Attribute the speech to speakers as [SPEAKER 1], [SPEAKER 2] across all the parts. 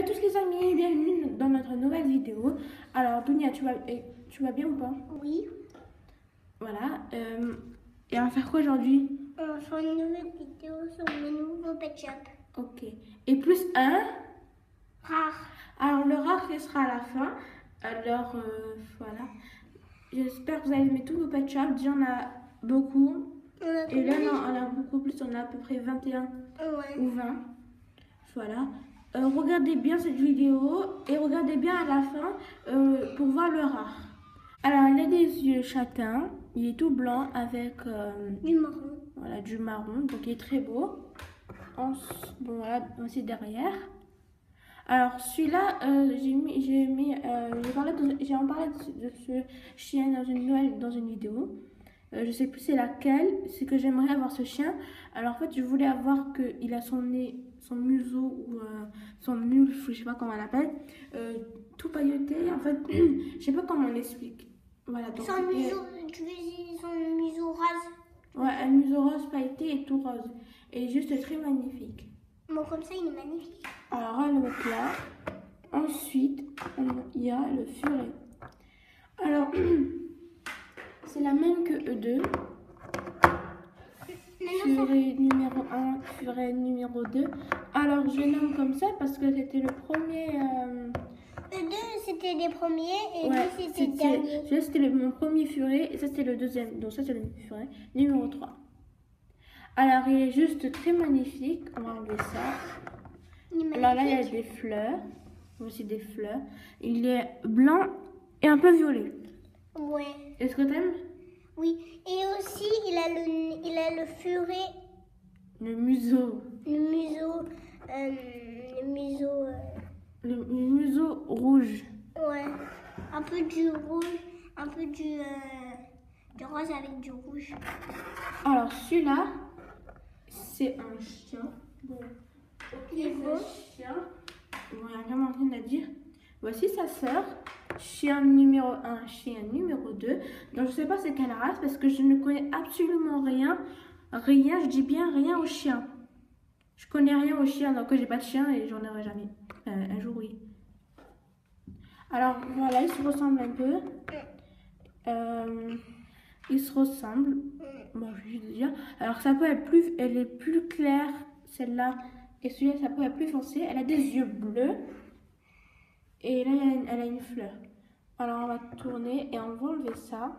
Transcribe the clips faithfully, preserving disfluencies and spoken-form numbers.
[SPEAKER 1] à tous les amis, bienvenue dans notre nouvelle vidéo. Alors Dunia, tu vas, tu vas bien ou pas?
[SPEAKER 2] Oui.
[SPEAKER 1] Voilà. Euh, et on va faire quoi aujourd'hui?
[SPEAKER 2] On va faire une nouvelle vidéo sur le nouveau Pet Shop.
[SPEAKER 1] Ok. Et plus un
[SPEAKER 2] Rare.
[SPEAKER 1] Alors le rare, ce sera à la fin. Alors euh, voilà. J'espère que vous allez aimer tous nos Pet Shop. Déjà on a beaucoup.
[SPEAKER 2] On a
[SPEAKER 1] Et là
[SPEAKER 2] combien
[SPEAKER 1] non, on a beaucoup plus. On a à peu près vingt et un
[SPEAKER 2] Ouais.
[SPEAKER 1] ou vingt. Voilà. Euh, regardez bien cette vidéo et regardez bien à la fin euh, pour voir le rare. Alors, il a des yeux châtains, il est tout blanc avec euh,
[SPEAKER 2] Du marron.
[SPEAKER 1] Voilà, du marron, donc il est très beau. En, bon, voilà, aussi derrière. Alors, celui-là, euh, j'ai mis, j'ai mis, euh, j'ai parlé de, j'ai en parlé de, de ce chien dans une nouvelle, dans une vidéo. Euh, je sais plus c'est laquelle, c'est que j'aimerais avoir ce chien. Alors en fait, je voulais avoir qu'il a son nez, son museau ou euh, son mulf, je sais pas comment on l'appelle, euh, tout pailleté. En fait, je sais pas comment on l'explique. Voilà. Donc,
[SPEAKER 2] Son museau, tu veux dire son museau rase?
[SPEAKER 1] Ouais, un museau rose pailleté et tout rose. Et juste très magnifique.
[SPEAKER 2] Bon, comme ça, il est magnifique.
[SPEAKER 1] Alors, on va le mettre là. Ensuite, il y a le furet. Alors, c'est la même que eux deux. Furet numéro un, furet numéro deux. Alors, je nomme comme ça parce que c'était le premier. Euh...
[SPEAKER 2] Eux deux, c'était les premiers et
[SPEAKER 1] ouais,
[SPEAKER 2] lui, c'était le dernier.
[SPEAKER 1] Celui-là, c'était mon premier furet et ça, c'était le deuxième. Donc, ça, c'est le furet numéro trois. Alors, il est juste très magnifique. On va enlever ça. Alors là, il y a des fleurs. Aussi des fleurs. Il est blanc et un peu violet.
[SPEAKER 2] Ouais.
[SPEAKER 1] Est-ce que t'aimes?
[SPEAKER 2] Oui. Et aussi, il a le, il a le furet.
[SPEAKER 1] Le museau.
[SPEAKER 2] Le museau. Euh, le museau. Euh...
[SPEAKER 1] Le, le museau rouge.
[SPEAKER 2] Ouais. Un peu du rouge. Un peu du, euh, du rose avec du rouge.
[SPEAKER 1] Alors, celui-là, c'est un chien. Bon.
[SPEAKER 2] Il est beau.
[SPEAKER 1] Chien. Bon, il n'y a vraiment rien à dire. Voici sa sœur. Chien numéro un, chien numéro deux. Donc, je ne sais pas c'est quelle race parce que je ne connais absolument rien. Rien, je dis bien rien au chien. Je connais rien au chien, donc j'ai pas de chien et j'en aurai jamais. Euh, un jour, oui. Alors, voilà, ils se ressemblent un peu. Euh, ils se ressemblent. Bon, je vais juste dire. Alors, ça peut être plus, elle est plus claire, celle-là. Et celui-là, ça peut être plus foncé. Elle a des yeux bleus. Et là, elle a une, elle a une fleur. Alors, on va tourner et on va enlever ça.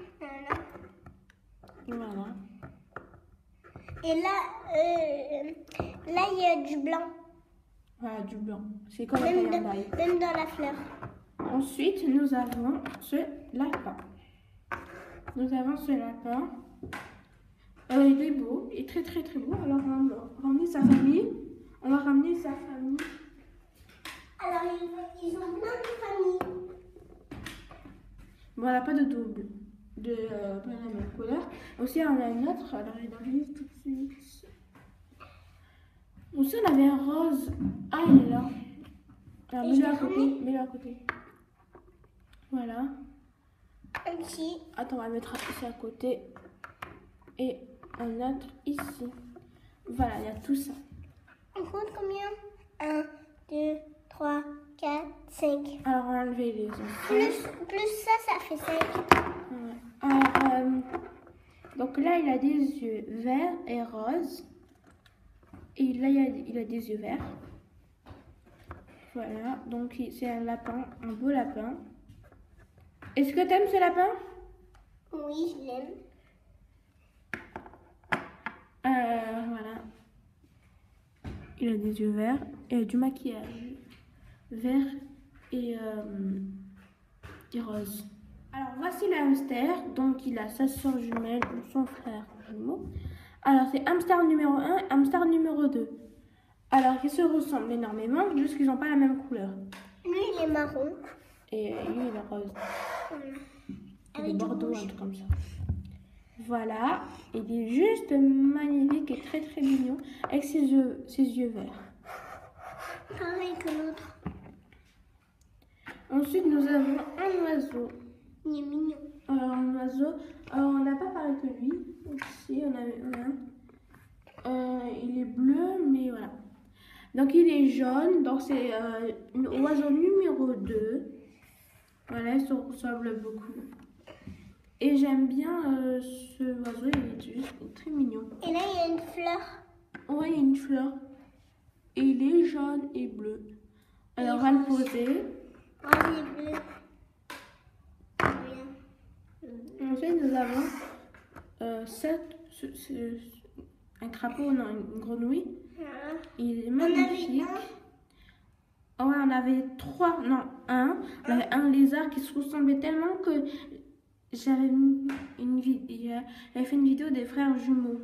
[SPEAKER 1] Voilà.
[SPEAKER 2] Et là, euh, là, il y a du blanc.
[SPEAKER 1] Voilà, du blanc. C'est comme
[SPEAKER 2] même,
[SPEAKER 1] un
[SPEAKER 2] dans,
[SPEAKER 1] taille.
[SPEAKER 2] même dans la fleur.
[SPEAKER 1] Ensuite, nous avons ce lapin. Nous avons ce lapin. Euh, il est beau, il est très très très beau. Alors, on va ramener sa famille. On va ramener sa famille.
[SPEAKER 2] Alors, ils, ils ont plein de familles.
[SPEAKER 1] Bon, on n'a pas de double, de euh, la même couleur. Aussi, on a une autre. Alors, je vais tout de suite. Aussi, on avait un rose. Ah, il est là. Alors, mets-le à côté. Mets-le à côté. Voilà.
[SPEAKER 2] Ici.
[SPEAKER 1] Attends, on va mettre ici à côté. Et un autre ici. Voilà, il y a tout ça.
[SPEAKER 2] On compte combien? un, deux, trois, quatre, cinq.
[SPEAKER 1] Alors, on va enlever les autres.
[SPEAKER 2] Plus, plus ça, ça fait cinq.
[SPEAKER 1] Ouais. Alors, euh, donc là, il a des yeux verts et roses. Et là, il a, il a des yeux verts. Voilà, donc c'est un lapin, un beau lapin. Est-ce que t'aimes ce lapin?
[SPEAKER 2] Oui, je l'aime.
[SPEAKER 1] Euh, voilà. Il a des yeux verts et du maquillage vert et, euh, et rose. Alors voici le hamster. Donc il a sa soeur jumelle ou son frère jumeau. Alors c'est hamster numéro un, hamster numéro deux. Alors ils se ressemblent énormément, juste qu'ils n'ont pas la même couleur.
[SPEAKER 2] Lui il est marron.
[SPEAKER 1] Et lui il est rose. Il est bordeaux, un truc comme ça. Voilà, il est juste magnifique et très très mignon avec ses yeux, ses yeux verts.
[SPEAKER 2] Pareil que l'autre.
[SPEAKER 1] Ensuite, nous avons un oiseau.
[SPEAKER 2] Il est mignon.
[SPEAKER 1] Alors, un oiseau, alors on n'a pas pareil que lui. Ici, on a un. Euh, il est bleu, mais voilà. Donc il est jaune, donc c'est euh, l'oiseau numéro deux. Voilà, il se ressemble beaucoup. Et j'aime bien euh, ce oiseau, il est juste très mignon.
[SPEAKER 2] Et là, il y a une fleur.
[SPEAKER 1] Ouais, il y a une fleur. Et il est jaune et bleu. Alors, on va le poser.
[SPEAKER 2] Rose et bleu. Bien.
[SPEAKER 1] Ensuite, nous avons euh, sept, ce- ce- un crapaud, non, une grenouille.
[SPEAKER 2] Voilà.
[SPEAKER 1] Il est
[SPEAKER 2] On avait
[SPEAKER 1] magnifique.
[SPEAKER 2] un.
[SPEAKER 1] Ouais, on avait trois, non, un. On avait un lézard qui se ressemblait tellement que j'avais mis une vidéo, j'avais fait une vidéo des frères jumeaux.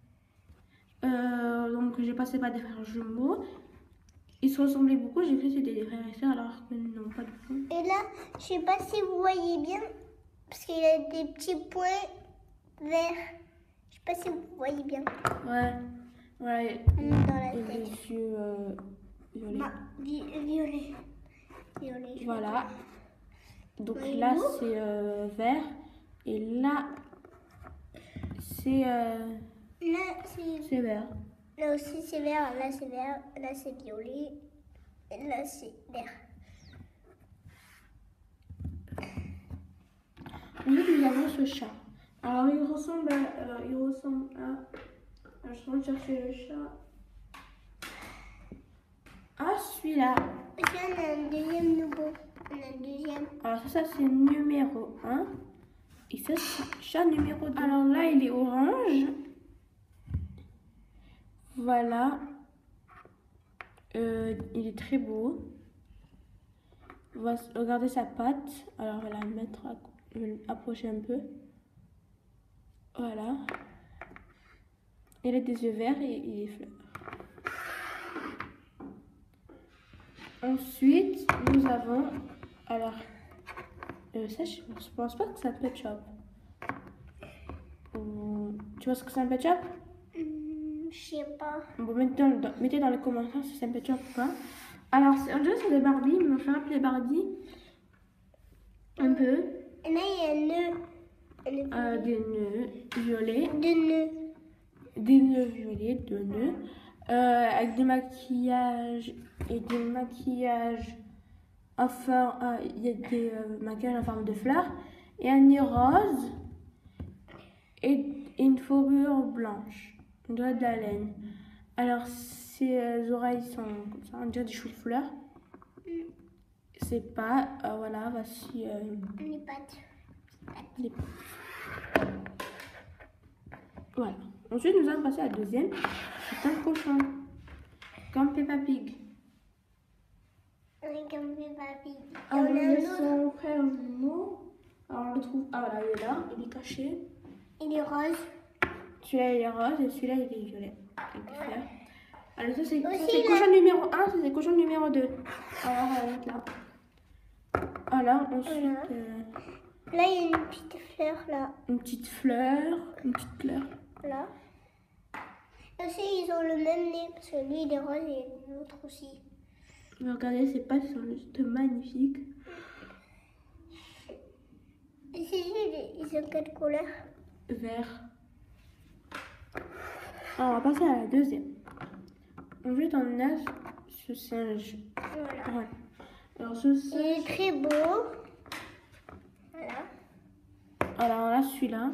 [SPEAKER 1] Euh, donc j'ai passé par des frères jumeaux. Ils se ressemblaient beaucoup, j'ai cru que c'était des frères et sœurs alors que non, pas du tout.
[SPEAKER 2] Et là, je sais pas si vous voyez bien, parce qu'il a des petits points verts. Je sais pas si vous voyez bien.
[SPEAKER 1] Ouais, ouais.
[SPEAKER 2] Dans la
[SPEAKER 1] Et
[SPEAKER 2] tête.
[SPEAKER 1] les yeux euh, violets.
[SPEAKER 2] Ma- vi- violet. Violet. je
[SPEAKER 1] Voilà. Donc
[SPEAKER 2] Oui,
[SPEAKER 1] là
[SPEAKER 2] nous.
[SPEAKER 1] c'est euh, vert et là c'est euh,
[SPEAKER 2] Là, c'est
[SPEAKER 1] c'est vert.
[SPEAKER 2] là aussi c'est vert, là c'est vert, là c'est violet, et là c'est vert.
[SPEAKER 1] Ensuite nous avons ce chat. Alors il ressemble à, euh, il ressemble à, alors, je suis en train de chercher le chat. Ah celui-là.
[SPEAKER 2] Et puis on a un deuxième nouveau. On a un deuxième.
[SPEAKER 1] Alors ça, ça c'est numéro un. Et ça c'est chat numéro deux. Alors là il est orange. Voilà. Euh, il est très beau. On va s- regarder sa patte. Alors on va la mettre, à, je vais l'approcher un peu. Voilà. Il a des yeux verts et il est fleur. Ensuite, nous avons, alors, euh, ça je, je pense pas que c'est un pet shop. Ou- tu vois ce que c'est un pet shop?
[SPEAKER 2] Hmm, je sais pas.
[SPEAKER 1] Bon, mettez dans, dans- mettez dans les commentaires si c'est un pet shop ou pas. Alors, c'est- on dirait que c'est des Barbie, mais on fait appeler Barbie. Un peu.
[SPEAKER 2] Et là il y a un nœud. Un nœud.
[SPEAKER 1] Euh, des nœuds violets.
[SPEAKER 2] Deux nœuds.
[SPEAKER 1] Des nœuds violets, deux nœuds. Euh, avec des maquillages et des maquillages en forme. euh, Il y a des euh, maquillages en forme de fleurs. Et un nez rose. Et, et une fourrure blanche. On dirait de la laine. Alors, ses euh, oreilles sont comme ça, on dirait des choux-fleurs. C'est pas. euh, voilà, voici. euh,
[SPEAKER 2] Les pattes.
[SPEAKER 1] les- Voilà. Ensuite, nous allons passer à la deuxième. C'est un cochon. Comme Peppa Pig.
[SPEAKER 2] On est comme des papilles. Et
[SPEAKER 1] Alors,
[SPEAKER 2] on a
[SPEAKER 1] il y
[SPEAKER 2] un
[SPEAKER 1] a
[SPEAKER 2] autre.
[SPEAKER 1] son frère jumeau. Alors, on le trouve. Ah, voilà, il est là. Il est caché.
[SPEAKER 2] Il est rose.
[SPEAKER 1] Celui-là, il est rose et celui-là, il est violet. Avec des fleurs. Alors, ça, c'est ça,
[SPEAKER 2] Aussi,
[SPEAKER 1] c'est
[SPEAKER 2] là.
[SPEAKER 1] cochon numéro un, ça, c'est cochon numéro deux. Alors, on va mettre là. Alors, ensuite,
[SPEAKER 2] Voilà.
[SPEAKER 1] euh,
[SPEAKER 2] Là il y a une petite fleur là.
[SPEAKER 1] une petite fleur. Une petite fleur.
[SPEAKER 2] Là. Aussi ils ont le même nez parce que lui il est rose et l'autre aussi.
[SPEAKER 1] Mais regardez, ces pattes sont juste magnifiques.
[SPEAKER 2] Et c'est lui, ils ont quelle couleur?
[SPEAKER 1] Vert. Alors, on va passer à la deuxième. Ensuite, on a ce singe.
[SPEAKER 2] Voilà.
[SPEAKER 1] Voilà. Alors, ce
[SPEAKER 2] Il
[SPEAKER 1] singe.
[SPEAKER 2] est très beau. Voilà.
[SPEAKER 1] Alors là, celui-là.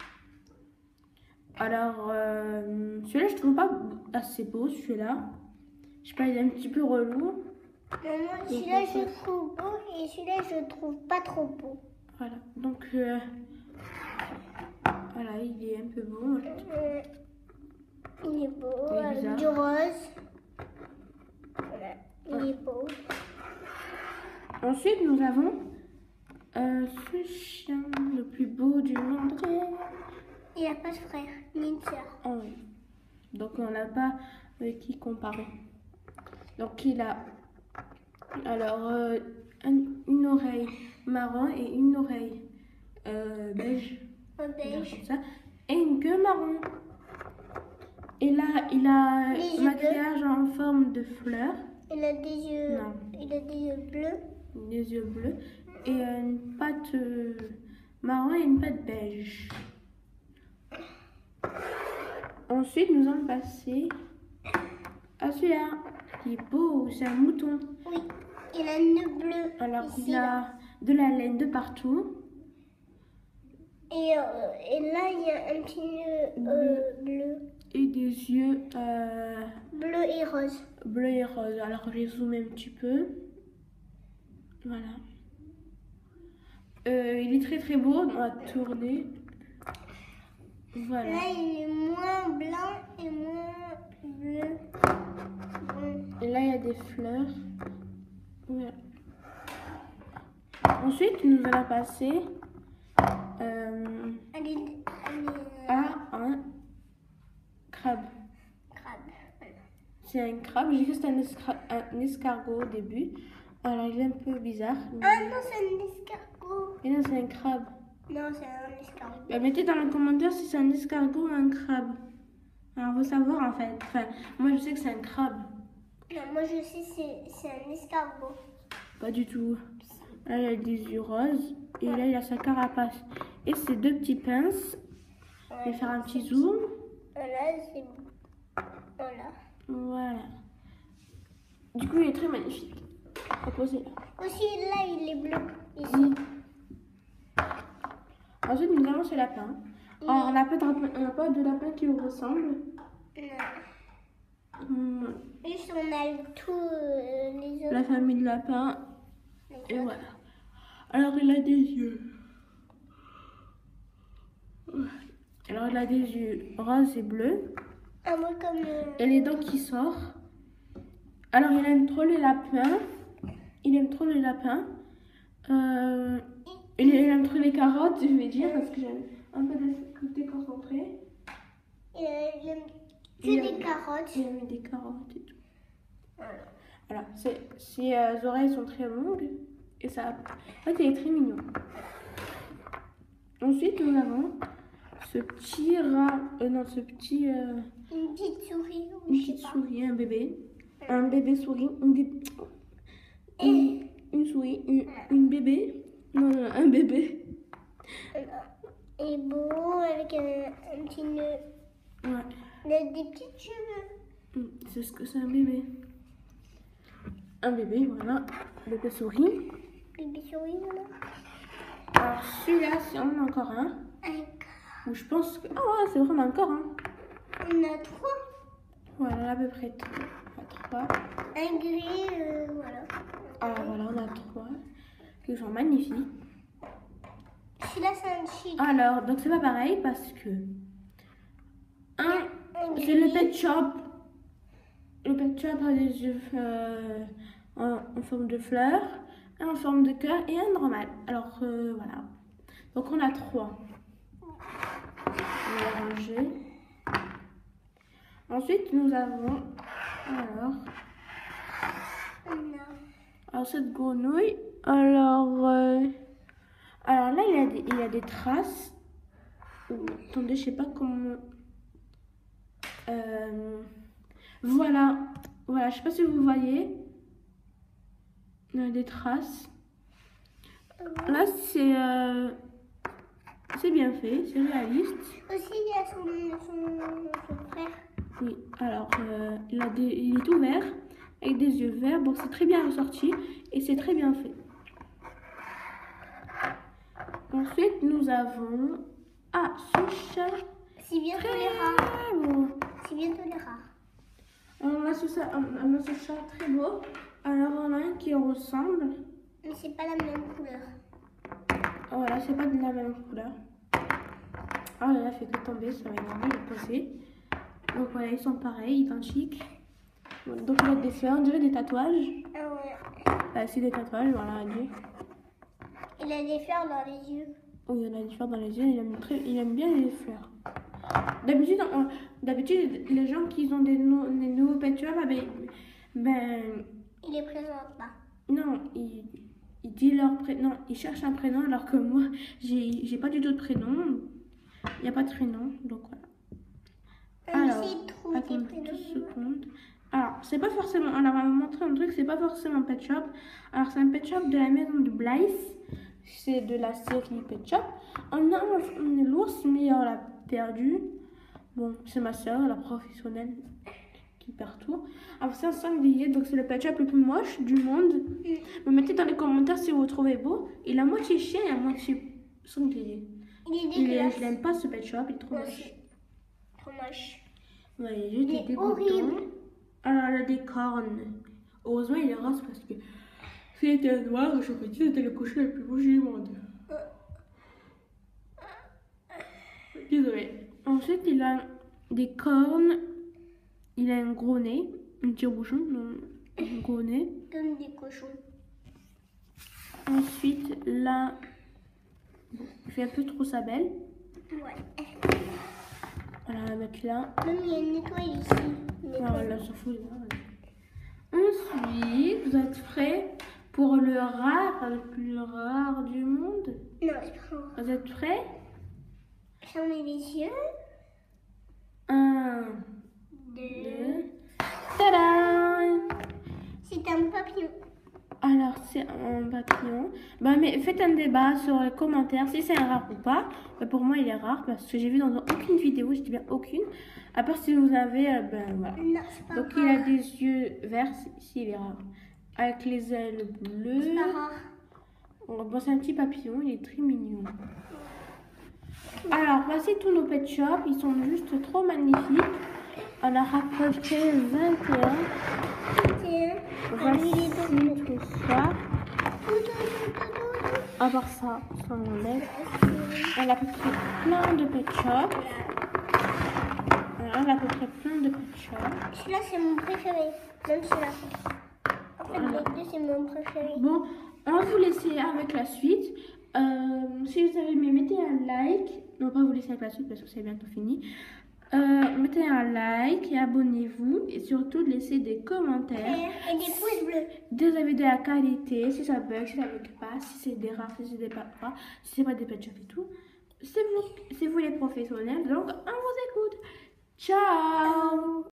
[SPEAKER 1] Alors, euh, celui-là, je trouve pas assez beau, celui-là. Je sais pas, il est un petit peu relou.
[SPEAKER 2] Mais moi celui-là je le trouve beau et celui-là je le trouve pas trop beau.
[SPEAKER 1] Voilà. Donc, euh, voilà, il est un peu beau.
[SPEAKER 2] Euh, il est beau
[SPEAKER 1] Il est
[SPEAKER 2] avec
[SPEAKER 1] bizarre.
[SPEAKER 2] du rose. Voilà. Il est beau.
[SPEAKER 1] Ensuite, nous avons euh, ce chien le plus beau du monde.
[SPEAKER 2] Il n'a pas de frère ni de sœur.
[SPEAKER 1] Oh oui. Donc, on n'a pas avec qui comparer. Donc, il a alors euh, un- une oreille marron et une oreille euh, beige.
[SPEAKER 2] Un
[SPEAKER 1] On va dire
[SPEAKER 2] beige.
[SPEAKER 1] comme ça, et une queue marron. Et là, il a
[SPEAKER 2] Les
[SPEAKER 1] un
[SPEAKER 2] yeux
[SPEAKER 1] maquillage en forme de fleurs,
[SPEAKER 2] Il a des yeux.
[SPEAKER 1] Non.
[SPEAKER 2] Il a des yeux bleus.
[SPEAKER 1] des yeux bleus, et une patte euh, marron et une patte beige. Ensuite, nous allons passer à celui-là. Il est beau, c'est un mouton.
[SPEAKER 2] Oui, il a un nœud bleu.
[SPEAKER 1] Alors,
[SPEAKER 2] ici,
[SPEAKER 1] il a de la laine de partout.
[SPEAKER 2] Et, euh, et là, il y a un petit nœud euh, bleu.
[SPEAKER 1] Et des yeux euh,
[SPEAKER 2] Bleu et rose.
[SPEAKER 1] bleu et rose. Alors, je vais zoomer un petit peu. Voilà. Euh, il est très très beau. On va tourner. Voilà.
[SPEAKER 2] Là, il est moins blanc et moins bleu. Bon.
[SPEAKER 1] Et là, il y a des fleurs. Voilà. Ensuite, nous allons passer euh,
[SPEAKER 2] Elle est, elle est,
[SPEAKER 1] à un crabe.
[SPEAKER 2] crabe. Voilà.
[SPEAKER 1] C'est un crabe. J'ai cru que c'était un, esca- un escargot au début. Alors, il est un peu bizarre.
[SPEAKER 2] Ah non, c'est un escargot.
[SPEAKER 1] Et non, c'est un crabe.
[SPEAKER 2] Non, c'est un escargot.
[SPEAKER 1] Bah, mettez dans les commentaires si c'est un escargot ou un crabe. Alors, on veut savoir en fait. Enfin, moi, je sais que c'est un crabe.
[SPEAKER 2] Non, moi je sais, c'est, c'est un escargot.
[SPEAKER 1] Pas du tout. Là, il a des yeux roses. Et là, il a sa carapace. Et ses deux petits pinces. Je vais faire un petit zoom.
[SPEAKER 2] Voilà, c'est. Voilà.
[SPEAKER 1] Voilà. Du coup, il est très magnifique. Reposez là.
[SPEAKER 2] Aussi, là, il est bleu. Ici.
[SPEAKER 1] Oui. Ensuite, nous avons ce lapin. Alors, on n'a pas, de lapin- on n'a pas de lapin qui lui ressemble.
[SPEAKER 2] Non.
[SPEAKER 1] Hum,
[SPEAKER 2] Juste, on a tous euh, les autres.
[SPEAKER 1] La famille de lapins. Et voilà. Alors, il a des yeux. Alors, il a des yeux roses et bleus.
[SPEAKER 2] Un peu comme. euh,
[SPEAKER 1] Et les dents qui sortent. Alors, il aime trop les lapins. Il aime trop les lapins. Euh, il aime trop les carottes, je vais dire, parce que j'aime un peu de déconcentré.
[SPEAKER 2] Il a- il aime que
[SPEAKER 1] Il
[SPEAKER 2] des
[SPEAKER 1] aime-
[SPEAKER 2] carottes.
[SPEAKER 1] Il aime des carottes et tout.
[SPEAKER 2] Voilà.
[SPEAKER 1] Voilà, ses, ses euh, oreilles sont très longues. Et ça. En fait, il est très mignon. Ensuite, nous avons ce petit rat. Euh, non, ce petit. Euh,
[SPEAKER 2] Une petite souris. ou
[SPEAKER 1] une
[SPEAKER 2] je sais
[SPEAKER 1] petite
[SPEAKER 2] pas.
[SPEAKER 1] souris, un bébé. Un bébé souris. Une, bé- une, une souris. Une, une bébé. Non, non, un bébé.
[SPEAKER 2] Voilà. Il est beau avec un, un petit nœud.
[SPEAKER 1] Ouais.
[SPEAKER 2] Il a des petits cheveux.
[SPEAKER 1] Mm, c'est ce que c'est un bébé. Un bébé, voilà. Bébé souris.
[SPEAKER 2] Bébé souris, voilà.
[SPEAKER 1] Alors, celui-là, si on en a encore un.
[SPEAKER 2] Un
[SPEAKER 1] Ou je pense que. Ah ouais, c'est vraiment encore un.
[SPEAKER 2] On a trois.
[SPEAKER 1] Voilà, à peu près trois. trois.
[SPEAKER 2] Un gris, euh, voilà.
[SPEAKER 1] Alors voilà, on a trois. Qui sont magnifiques.
[SPEAKER 2] Celui-là, c'est un chic.
[SPEAKER 1] Alors, donc c'est pas pareil parce que. Un,
[SPEAKER 2] Un
[SPEAKER 1] c'est le
[SPEAKER 2] gris.
[SPEAKER 1] pet shop. Le pet shop a des yeux euh, en, en forme de fleurs, un en forme de cœur et un normal. Alors euh, voilà. Donc on a trois. On va les ranger. Ensuite, nous avons. Alors.
[SPEAKER 2] Non.
[SPEAKER 1] Alors cette grenouille. Alors. euh, alors là, il y a des, il y a des traces. Ouh, attendez, je sais pas comment. Euh, voilà. Voilà, je sais pas si vous voyez. Il y a des traces. Là, c'est. euh, c'est bien fait, c'est réaliste.
[SPEAKER 2] Aussi, il y a son, son, son frère.
[SPEAKER 1] Oui, alors euh, il, a des, il est tout vert, avec des yeux verts, donc c'est très bien ressorti et c'est très bien fait. Ensuite, nous avons. Ah, ce chat.
[SPEAKER 2] C'est bientôt les rares.
[SPEAKER 1] Très beau.
[SPEAKER 2] C'est bientôt les rares.
[SPEAKER 1] Alors, on a ce, chat- on a ce chat très beau. Alors, on a un qui ressemble.
[SPEAKER 2] Mais c'est pas la même couleur.
[SPEAKER 1] Voilà, c'est pas de la même couleur. Ah là là, fait que tomber, ça va énerver de poser. Donc voilà, ils sont pareils, identiques. Donc il y a des fleurs, on dirait des tatouages.
[SPEAKER 2] Ah ouais.
[SPEAKER 1] Euh, c'est des tatouages, voilà, Dieu.
[SPEAKER 2] Il a des fleurs dans les yeux.
[SPEAKER 1] Oui, il y en a des fleurs dans les yeux, il aime, très, il aime bien les fleurs. D'habitude, on- d'habitude, les gens qui ont des, nou- des nouveaux pet shops, ah ben, ben,
[SPEAKER 2] Il les présente pas.
[SPEAKER 1] non, ils, ils disent leur prénom, ils cherchent un prénom alors que moi, j'ai j'ai pas du tout de prénom. Il n'y a pas de prénom, donc voilà. Alors,
[SPEAKER 2] Essaye de trouver tes
[SPEAKER 1] attends
[SPEAKER 2] prénoms.
[SPEAKER 1] deux secondes. Alors, c'est pas forcément. Alors, on va vous montrer un truc, c'est pas forcément un pet shop. Alors, c'est un pet shop de la maison de Blythe. C'est de la série Pet Shop. On a un, un l'ours, mais on l'a perdu. Bon, c'est ma soeur, la professionnelle, qui partout. Alors c'est un sanglier, donc c'est le pet shop le plus moche du monde. Me mettez dans les commentaires si vous le trouvez beau. Il est à moitié chien et à moitié sanglier.
[SPEAKER 2] Il est
[SPEAKER 1] Il est,
[SPEAKER 2] dégueulasse.
[SPEAKER 1] je l'aime pas ce pet shop, il est trop
[SPEAKER 2] Moi
[SPEAKER 1] moche.
[SPEAKER 2] aussi. Trop moche.
[SPEAKER 1] Ouais, il est juste
[SPEAKER 2] Il est
[SPEAKER 1] dégoûtant.
[SPEAKER 2] horrible.
[SPEAKER 1] Alors elle a des cornes. Heureusement il est rose parce que s'il était noir, j'aurais dit c'était le cochon le plus beau du monde. Désolée. Ensuite il a des cornes. Il a un gros nez. Un tire-bouchon, non, un gros nez.
[SPEAKER 2] Comme des cochons.
[SPEAKER 1] Ensuite là, bon, il fait un peu trop sa belle.
[SPEAKER 2] Ouais.
[SPEAKER 1] Voilà, avec là.
[SPEAKER 2] Même il y a une étoile ici. Une étoile.
[SPEAKER 1] Voilà, là, s'en fout. Là. Ensuite, vous êtes prêts pour le rare, le plus rare du monde?
[SPEAKER 2] Non, c'est pas grave.
[SPEAKER 1] Vous êtes prêts?
[SPEAKER 2] Fermez les yeux.
[SPEAKER 1] Un,
[SPEAKER 2] Deux.
[SPEAKER 1] deux. Tadam!
[SPEAKER 2] C'est un papillon.
[SPEAKER 1] Alors, c'est un papillon. Bah, mais faites un débat sur les commentaires si c'est un rare ou pas. Bah, pour moi, il est rare parce que j'ai vu dans aucune vidéo, je dis bien aucune. À part si vous avez, euh, ben voilà.
[SPEAKER 2] Non, c'est pas
[SPEAKER 1] Donc,
[SPEAKER 2] rare.
[SPEAKER 1] il a des yeux verts, si il est rare. Avec les ailes bleues.
[SPEAKER 2] C'est pas rare.
[SPEAKER 1] Bon, c'est un petit papillon, il est très mignon. Alors, voici tous nos pet shops. Ils sont juste trop magnifiques. On a rapproché vingt et un.
[SPEAKER 2] Tiens.
[SPEAKER 1] Voici tout ça.
[SPEAKER 2] Tout, tout, tout, tout, tout.
[SPEAKER 1] À part ça, ça enlève. On a à peu près plein de pet shops. Voilà, on a à peu près plein de pet shops.
[SPEAKER 2] Celui-là, c'est mon préféré. Même celui-là. En fait,
[SPEAKER 1] Voilà.
[SPEAKER 2] les deux, c'est mon préféré.
[SPEAKER 1] Bon, on va vous laisser avec la suite. Euh, si vous avez aimé, mettez un like. Non, pas vous laisser avec la suite parce que c'est bientôt fini. Euh, mettez un like et abonnez-vous. Et surtout, laissez des commentaires.
[SPEAKER 2] Et, et des pouces bleus.
[SPEAKER 1] Des avis de la qualité, si ça bug, si ça bug pas, si c'est des rares, si c'est des pas rares, si c'est pas des pet shops et tout. C'est vous, c'est vous les professionnels, donc on vous écoute. Ciao!